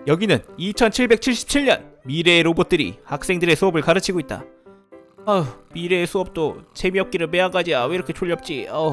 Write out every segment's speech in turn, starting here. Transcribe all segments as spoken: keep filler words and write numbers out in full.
여기는 이천칠백칠십칠 년 미래의 로봇들이 학생들의 수업을 가르치고 있다. 아휴, 미래의 수업도 재미없기를 매한가지야. 왜 이렇게 졸렵지? 어우.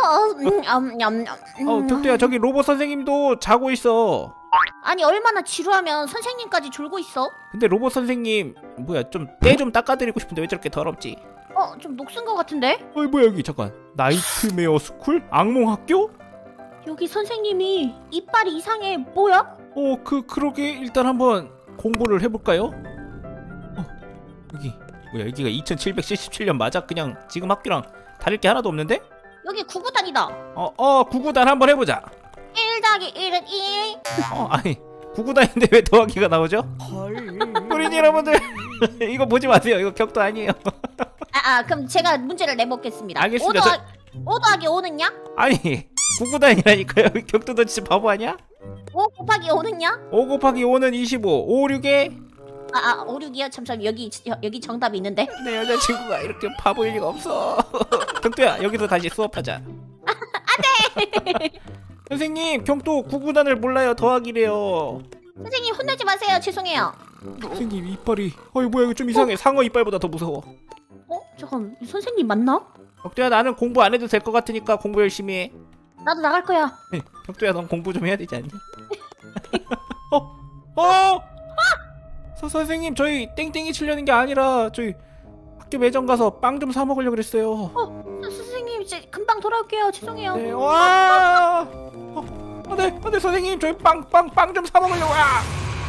어, 격두야, 저기 로봇 선생님도 자고 있어. 아니, 얼마나 지루하면 선생님까지 졸고 있어? 근데 로봇 선생님 뭐야, 좀 때 좀 닦아드리고 싶은데 왜 저렇게 더럽지? 어, 좀 녹슨 것 같은데? 어이, 뭐야 여기. 잠깐, 나이트메어 스쿨? 악몽 학교? 여기 선생님이 이빨이 이상해. 뭐야? 어, 그 그러게. 일단 한번 공부를 해볼까요? 어, 여기 뭐야, 여기가 이천칠백칠십칠 년 맞아? 그냥 지금 학교랑 다를 게 하나도 없는데? 여기 구구단이다. 어, 어, 구구단 한번 해보자. 일 더하기 일은 일. 어, 아니, 구구단인데 왜 더하기가 나오죠? 우린 여러분들 이거 보지 마세요. 이거 격도 아니에요. 아, 아, 그럼 제가 문제를 내보겠습니다. 알겠습니다. 오 더하기, 오 더하기 오는요? 아니, 구구단이라니까요. 격도 너 진짜 바보 아니야? 오 곱하기 오는요? 오 곱하기 오는 이십오. 오, 육에 아, 아, 오, 육이요? 잠시만, 여기 여기 정답이 있는데? 내 여자친구가 이렇게 바보일 리가 없어. 경도야, 여기서 다시 수업하자. 안돼. 선생님, 경도 구구단을 몰라요. 더하기래요. 선생님, 혼내지 마세요. 죄송해요. 선생님 이빨이, 어이 뭐야, 이거 좀 이상해. 어? 상어 이빨보다 더 무서워. 어? 잠깐, 선생님 맞나? 격도야, 나는 공부 안 해도 될 것 같으니까 공부 열심히 해. 나도 나갈 거야. 격도야, 넌 공부 좀 해야 되지 않니? 어? 어? 서, 선생님, 저희 땡땡이 치려는 게 아니라 저희 학교 매점 가서 빵 좀 사 먹으려고 그랬어요. 어? 서, 선생님, 이제 금방 돌아올게요. 죄송해요. 네, 와! 어, 안돼, 안돼, 선생님, 저희 빵, 빵, 빵 좀 사 먹으려고. 와!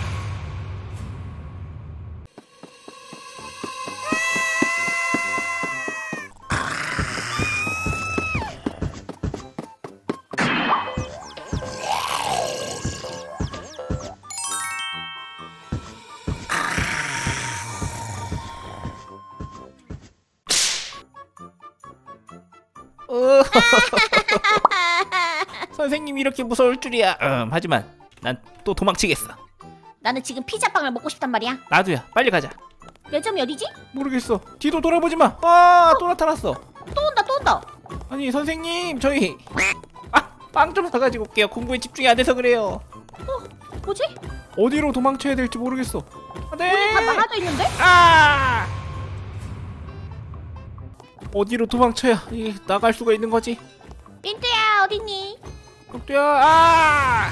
선생님이 이렇게 무서울 줄이야. 음, 하지만 난 또 도망치겠어. 나는 지금 피자빵을 먹고 싶단 말이야. 나도야. 빨리 가자. 매점이 어디지? 모르겠어. 뒤도 돌아보지 마. 아, 또 나타났어. 또 온다, 또 온다. 아니, 선생님, 저희 아, 빵 좀 사가지고 올게요. 공부에 집중이 안 돼서 그래요. 어? 뭐지? 어디로 도망쳐야 될지 모르겠어. 아, 네. 우리 다 막아져 있는데? 아! 어디로 도망쳐야 이게 나갈 수가 있는 거지? 민트야, 어딨니? 격두야. 아!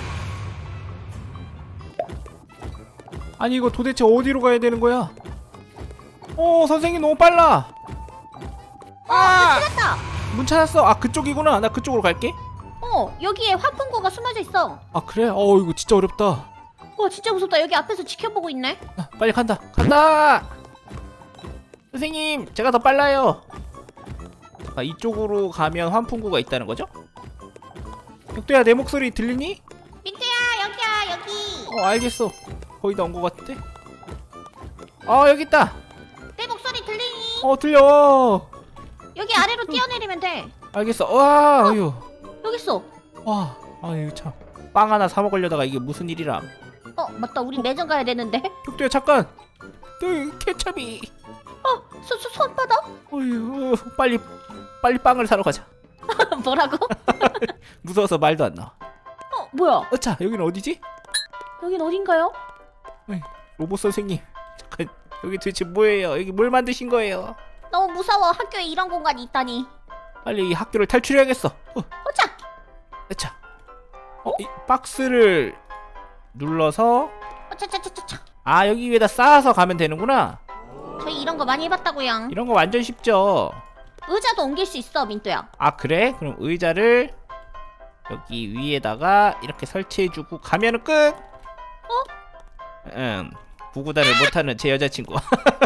아니, 이거 도대체 어디로 가야 되는 거야? 어, 선생님 너무 빨라. 아! 찾았다! 문 찾았어. 아, 그쪽이구나. 나 그쪽으로 갈게. 어, 여기에 화풍구가 숨어져 있어. 아, 그래? 어, 이거 진짜 어렵다. 와, 진짜 무섭다. 여기 앞에서 지켜보고 있네. 아, 빨리 간다. 간다! 선생님, 제가 더 빨라요. 아, 이쪽으로 가면 환풍구가 있다는 거죠? 격두야, 내 목소리 들리니? 민트야, 여기야, 여기. 어, 알겠어. 거의 다 온 것 같은데? 어, 여기 있다. 내 목소리 들리니? 어, 들려. 여기 아래로 뛰어내리면 돼. 알겠어. 와, 어휴. 여기 있어. 와, 아유, 참. 빵 하나 사 먹으려다가 이게 무슨 일이람. 어, 맞다. 우리 매점 가야 되는데. 격두야, 잠깐. 그 케첩이. 어, 소, 소, 손바닥? 어휴, 빨리 빨리 빵을 사러 가자. 뭐라고? 무서워서 말도 안 나와. 어, 뭐야? 어차, 여기는 어디지? 여긴 어딘가요? 어이, 로봇 선생님, 잠깐, 여기 도대체 뭐예요? 여기 뭘 만드신 거예요? 너무 무서워. 학교에 이런 공간이 있다니. 빨리 이 학교를 탈출해야겠어. 어, 어차! 어차. 어, 이 박스를 눌러서. 어차차차차차. 아, 여기 위에다 쌓아서 가면 되는구나. 저희 이런 거 많이 해봤다고요. 이런 거 완전 쉽죠. 의자도 옮길 수 있어, 민토야. 아, 그래? 그럼 의자를 여기 위에다가 이렇게 설치해주고 가면은 끝. 어? 응, 구구단을 아! 못하는 제 여자친구.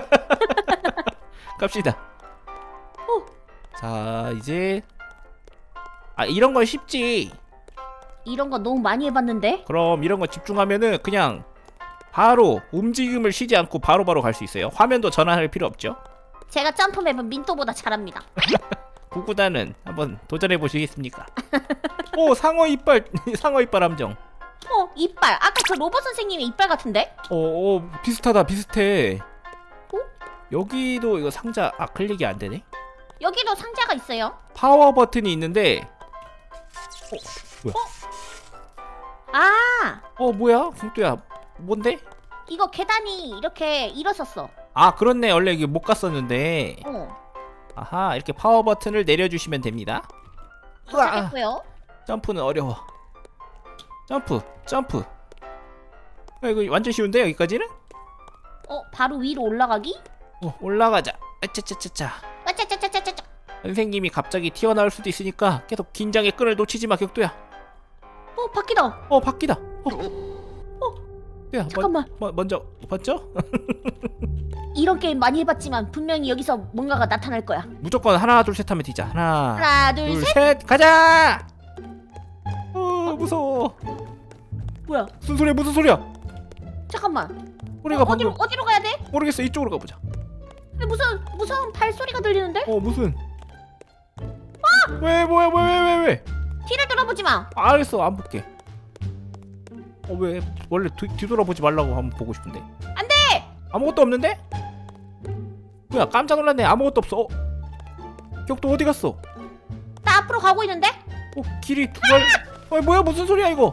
갑시다. 어. 자, 이제 아, 이런 건 쉽지. 이런 거 너무 많이 해봤는데? 그럼 이런 거 집중하면은 그냥 바로 움직임을 쉬지 않고 바로바로 갈 수 있어요. 화면도 전환할 필요 없죠. 제가 점프맵은 민토보다 잘합니다. 구구단은 한번 도전해 보시겠습니까? 오, 상어 이빨. 상어 이빨 함정. 어, 이빨. 아까 그 로봇 선생님의 이빨 같은데? 어, 어, 비슷하다. 비슷해. 어? 여기도 이거 상자, 아, 클릭이 안 되네. 여기도 상자가 있어요. 파워 버튼이 있는데. 어, 뭐야? 어? 아, 어, 뭐야? 붕뚜야, 뭔데? 이거 계단이 이렇게 일었었어. 아 그렇네. 원래 이게 못 갔었는데. 어. 아하, 이렇게 파워 버튼을 내려주시면 됩니다. 도착했고요. 점프는 어려워. 점프 점프. 아, 이거 완전 쉬운데 여기까지는? 어, 바로 위로 올라가기? 어, 올라가자. 아차차차차. 짜짜짜짜짜짜. 선생님이 갑자기 튀어나올 수도 있으니까 계속 긴장의 끈을 놓치지 마, 격도야. 어, 바뀌다. 어, 바뀌다. 어. 야, 잠깐만. 먼, 먼저 봤죠? 이런 게임 많이 해봤지만 분명히 여기서 뭔가가 나타날 거야. 무조건 하나 둘 셋 하면 되자. 하나, 하나, 둘, 둘, 셋. 셋, 가자. 어, 무서워. 뭐야? 무슨 소리야? 무슨 소리야? 잠깐만. 소리가 어, 방금 어디로 어디로 가야 돼? 모르겠어. 이쪽으로 가보자. 근데 무슨 무서운 발소리가 들리는데? 어, 무슨? 아! 왜, 뭐야, 왜, 왜, 왜, 왜? 뒤를 돌아보지 마. 아, 알겠어, 안 볼게. 어, 왜? 원래 뒤, 뒤돌아보지 말라고 한번 보고 싶은데. 안 돼. 아무것도 없는데? 뭐야, 깜짝 놀랐네. 아무것도 없어. 어? 격도 어디 갔어? 나 앞으로 가고 있는데? 어, 길이 두 발. 어, 뭐야, 무슨 소리야 이거?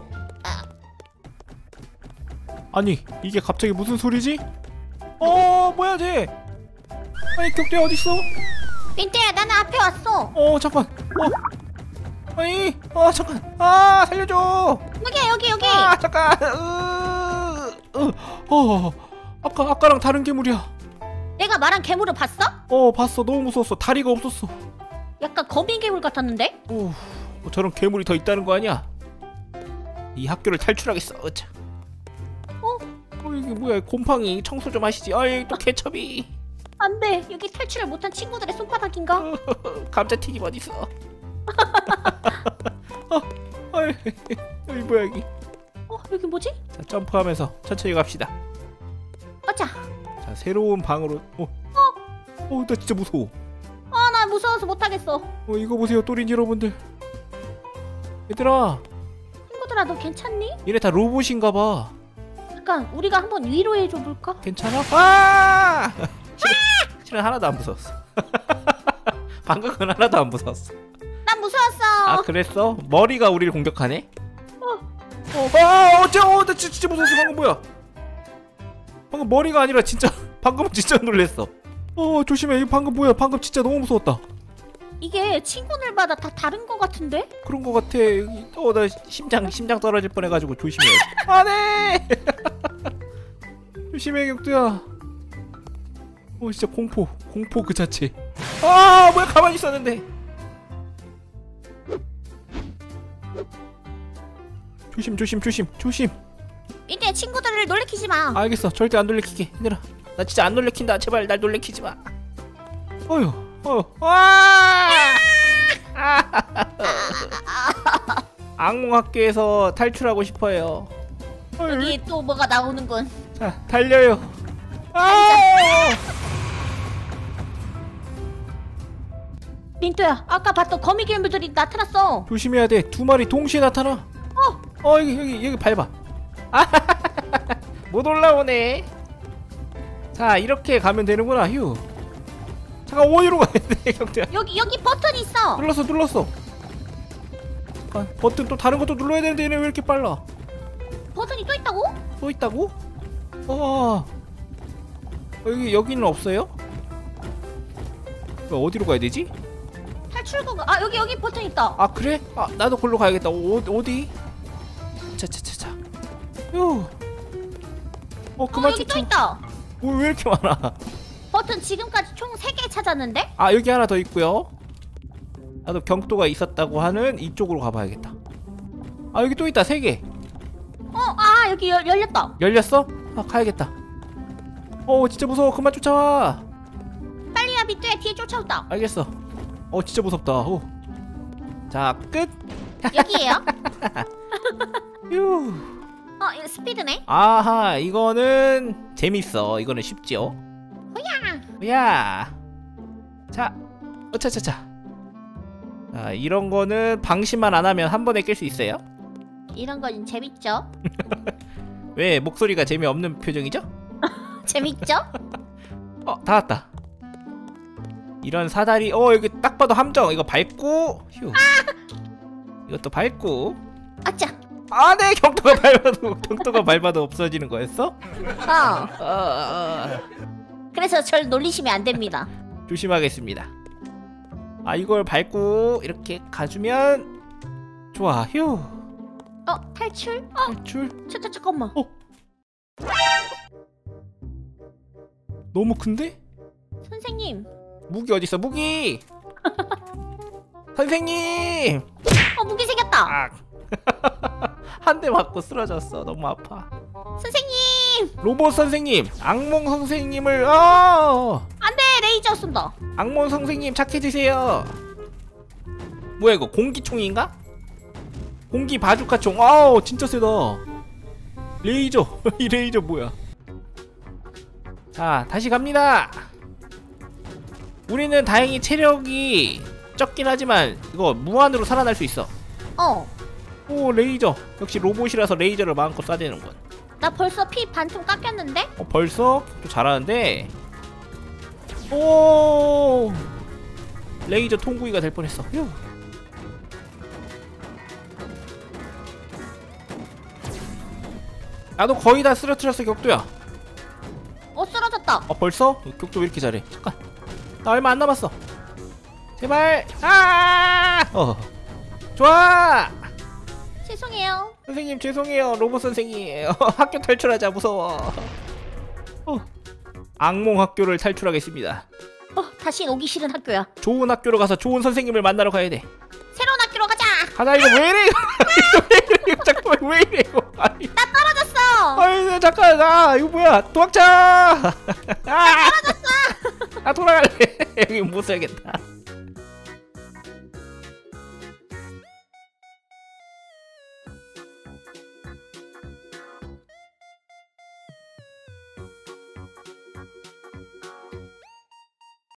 아니, 이게 갑자기 무슨 소리지? 어, 뭐야 쟤? 아니, 격대 어디 있어? 민트야, 나는 앞에 왔어. 어, 잠깐. 어, 아니, 어, 잠깐. 아, 살려줘. 여기 여기 여기. 아, 잠깐. 으, 으, 어, 아까 아까랑 다른 괴물이야. 내가 말한 괴물을 봤어? 어, 봤어. 너무 무서웠어. 다리가 없었어. 약간 거미 괴물 같았는데? 오, 뭐 저런 괴물이 더 있다는 거 아니야? 이 학교를 탈출하겠어. 어차. 어? 어, 이게 뭐야? 곰팡이 청소 좀 하시지. 아이, 또 케첩이. 안 돼. 여기 탈출을 못한 친구들의 손바닥인가? 감자튀김 어디 있어? 어, 어이, 여기 뭐야 여기? 어, 여기 뭐지? 자, 점프하면서 천천히 갑시다. 어차. 자, 새로운 방으로. 어, 어, 나 진짜 무서워. 아, 나 무서워서 못하겠어. 어, 이거 보세요, 또린지 여러분들. 얘들아, 친구들아, 너 괜찮니? 얘네 다 로봇인가봐. 잠깐, 우리가 한번 위로해줘 볼까? 괜찮아? 아! 실은, 실은 하나도 안 무서웠어. 방금은 하나도 안 무서웠어. 난 무서웠어. 아, 그랬어? 머리가 우리를 공격하네? 어. 어, 아, 어째, 어, 나 진짜, 진짜 무서웠어. 방금 뭐야? 방금 머리가 아니라 진짜, 방금 진짜 놀랬어. 어, 조심해. 이거 방금 뭐야? 방금 진짜 너무 무서웠다. 이게 친구들마다 다 다른 거 같은데? 그런 거 같아. 여기, 어, 나 심장, 심장 떨어질 뻔해가지고 조심해. 아, 네! 조심해, 격두야. 어, 진짜 공포. 공포 그 자체. 아, 뭐야? 가만히 있었는데. 조심, 조심, 조심, 조심. 이제 친구들을 놀래키지 마. 알겠어. 절대 안 놀래키게. 얘들아, 나 진짜 안 놀래킨다. 제발 날 놀래키지 마. 어휴, 어휴, 와! 악몽 학교에서 탈출하고 싶어요. 어휴, 여기 또 뭐가 나오는군. 자, 달려요. 아! 민토야, 아까 봤던 거미 괴물들이 나타났어. 조심해야 돼. 두 마리 동시에 나타나. 어, 어, 여기 여기 여기 밟아. 아, 못 올라오네. 자, 이렇게 가면 되는구나. 휴. 잠깐, 어디로 가야 돼, 경태야? 여기 여기 버튼 있어. 눌렀어, 눌렀어. 잠깐, 버튼 또 다른 것도 눌러야 되는데 얘네 왜 이렇게 빨라? 버튼이 또 있다고? 또 있다고? 어. 여기 여기는 없어요? 어디로 가야 되지? 탈출구가. 아, 여기 여기 버튼 있다. 아, 그래? 아, 나도 걸로 가야겠다. 어, 어디? 차차차차. 휴. 어, 어, 그만 여기 또 쫓아. 있다. 뭐, 왜 이렇게 많아? 버튼 지금까지 총 세 개 찾았는데? 아, 여기 하나 더 있고요. 나도 경도가 있었다고 하는 이쪽으로 가봐야겠다. 아, 여기 또 있다. 세 개. 어, 아, 여기 열, 열렸다. 열렸어? 아, 가야겠다. 어, 진짜 무서워. 그만 쫓아와. 빨리야, 민토야, 뒤에 쫓아온다. 알겠어. 어, 진짜 무섭다. 오. 자, 끝. 여기에요. 휴. 어, 이거 스피드네. 아하, 이거는 재밌어. 이거는 쉽죠. 호야. 야. 자, 어차차차. 자, 이런 거는 방심만 안 하면 한 번에 깰 수 있어요. 이런 건 재밌죠? 왜 목소리가 재미없는 표정이죠? 재밌죠? 어, 다 왔다. 이런 사다리. 어, 여기 딱 봐도 함정. 이거 밟고 휴. 이것도 밟고. 아짜. 아네 경도가 밟아도 경도가 밟아도 없어지는 거였어? 어. 어, 어, 그래서 절 놀리시면 안 됩니다. 조심하겠습니다. 아 이걸 밟고 이렇게 가주면 좋아. 휴. 어 탈출? 어 탈출. 자, 자, 잠깐만. 어. 너무 큰데? 선생님. 무기 어디 있어? 무기. 선생님. 어 무기 생겼다. 아. 한 대 맞고 쓰러졌어. 너무 아파. 선생님. 로봇 선생님, 악몽 선생님을 어! 안돼 레이저 쏜다. 악몽 선생님 착해지세요. 뭐야 이거 공기총인가? 공기 바주카총. 아우 진짜 세다. 레이저. 이 레이저 뭐야? 자 다시 갑니다. 우리는 다행히 체력이 적긴 하지만 이거 무한으로 살아날 수 있어. 어. 오 레이저. 역시 로봇이라서 레이저를 마음껏 쏴대는군. 나 벌써 피 반통 깎였는데? 어 벌써? 또 잘하는데. 오 레이저 통구이가 될 뻔했어. 휴. 나도 거의 다 쓰러뜨렸어 격도야. 어 쓰러졌다. 어 벌써? 격도 왜 이렇게 잘해? 잠깐 나 얼마 안 남았어. 제발. 아! 어 좋아. 죄송해요. 선생님 죄송해요. 로봇 선생님. 학교 탈출하자. 무서워. 어. 악몽 학교를 탈출하겠습니다. 어 다시 오기 싫은 학교야. 좋은 학교로 가서 좋은 선생님을 만나러 가야 돼. 새로운 학교로 가자. 가자. 이거 왜 이래? 이거 왜 이래? 이거 잠깐만 왜 이래 이거? 아니, 나 떨어졌어. 아니 잠깐 나 이거 뭐야? 도망쳐! 아! 떨어졌어. 아 돌아갈래. 여기 못 살겠다.